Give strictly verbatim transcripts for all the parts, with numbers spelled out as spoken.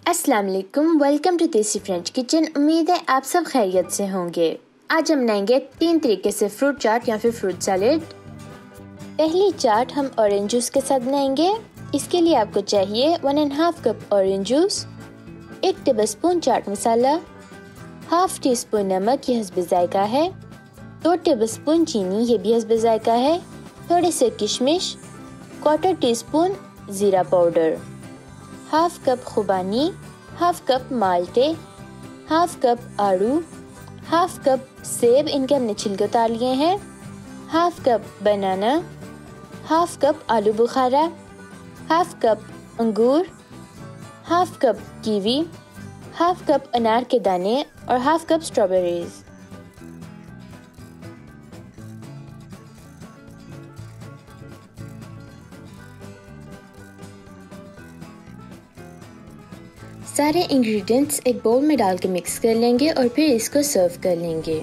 अस्सलाम वालेकुम, welcome to Desi French Kitchen. उम्मीद है आप सब खैरियत से होंगे। आज हम बनाएंगे तीन तरीके से फ्रूट चाट या फिर फ्रूट सैलेड। पहली चाट हम ऑरेंज जूस के साथ बनाएंगे। इसके लिए आपको चाहिए one and half cup orange juice, एक tablespoon chaat masala, half teaspoon नमक, ये हस्ब जायका है, दो टेबलस्पून चीनी, ये भी हस्ब जायका है, थोड़े से किशमिश, क्वार्टर टी स्पून ज़ीरा पाउडर, हाफ कप खुबानी, हाफ कप माल्टे, हाफ कप आड़ू, हाफ कप सेब, इनके हमने छिलके उतार लिए हैं, half cup banana, half cup आलू बुखारा, हाफ कप अंगूर, half cup kiwi, half cup अनार के दाने और हाफ कप स्ट्रॉबेरीज। सारे इंग्रेडिएंट्स एक बाउल में डाल के मिक्स कर लेंगे और फिर इसको सर्व कर लेंगे।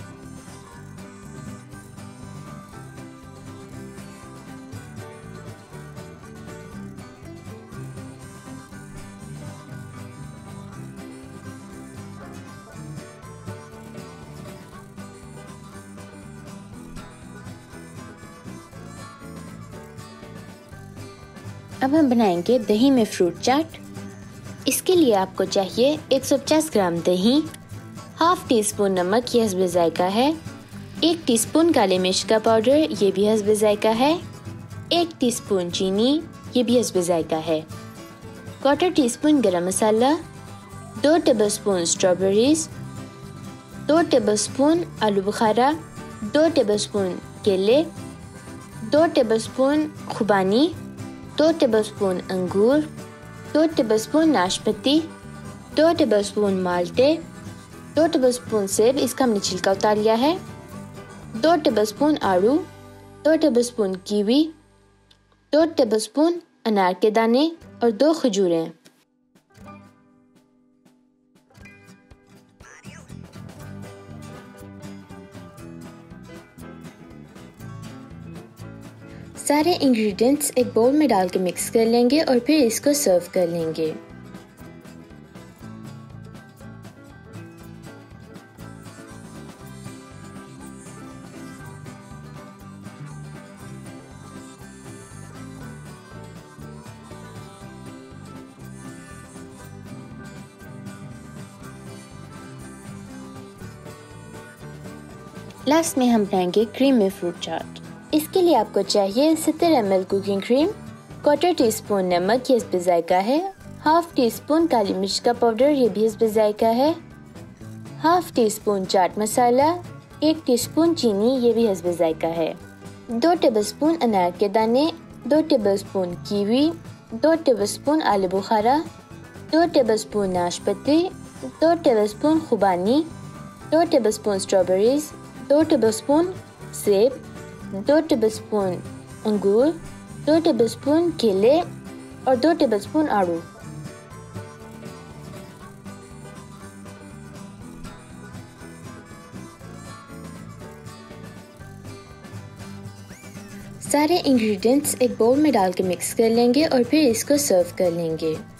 अब हम बनाएंगे दही में फ्रूट चाट। इसके लिए आपको चाहिए एक सौ पचास ग्राम दही, हाफ टी स्पून नमक, ये हस्ब जायका है, एक टीस्पून काले मिर्च का पाउडर, ये भी हस्ब जायका है, एक टीस्पून चीनी, ये भी हस्ब जायका है, क्वार्टर टी स्पून गरम मसाला, दो टेबलस्पून स्ट्रॉबेरीज, दो टेबलस्पून आलू बुखारा, दो टेबलस्पून केले, दो टेबलस्पून खुबानी, दो टेबलस्पून अंगूर, दो टेबलस्पून नाशपाती, दो टेबलस्पून माल्टे, दो टेबलस्पून सेब, इसका हमने छिलका उतार लिया है, दो टेबलस्पून आड़ू, दो टेबलस्पून कीवी, दो टेबलस्पून अनार के दाने और दो खजूरें। सारे इंग्रेडिएंट्स एक बाउल में डाल के मिक्स कर लेंगे और फिर इसको सर्व कर लेंगे। लास्ट में हम बनाएंगे क्रीम में फ्रूट चाट। इसके लिए आपको चाहिए सत्तर M L cooking cream, quarter teaspoon नमक, ये हस्ब जायका है, हाफ टी स्पून काली मिर्च का पाउडर, ये भी हस्ब जायका है, half teaspoon chaat masala, एक टीस्पून चीनी, ये भी हस्ब जायका है, दो टेबलस्पून अनार के दाने, दो टेबलस्पून कीवी, दो टेबलस्पून आलू बुखारा, दो टेबलस्पून नाशपाती, दो टेबलस्पून खुबानी, दो टेबलस्पून स्ट्रॉबेरीज, दो टेबलस्पून सेब, दो टेबलस्पून अंगूर, दो टेबलस्पून केले और दो टेबलस्पून आड़ू। सारे इंग्रेडिएंट्स एक बाउल में डाल के मिक्स कर लेंगे और फिर इसको सर्व कर लेंगे।